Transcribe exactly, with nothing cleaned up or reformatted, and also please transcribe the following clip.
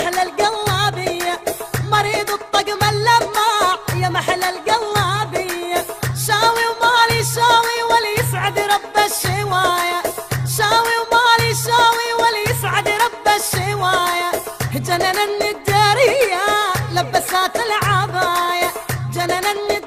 محلى القلابية، مريض الطقم اللماع يا محلى القلابية. شاوي ومالي شاوي ولي يسعد رب الشواية، شاوي ومالي شاوي ولي يسعد رب الشواية. جنن الندارية لبسات العباية، جنن الندارية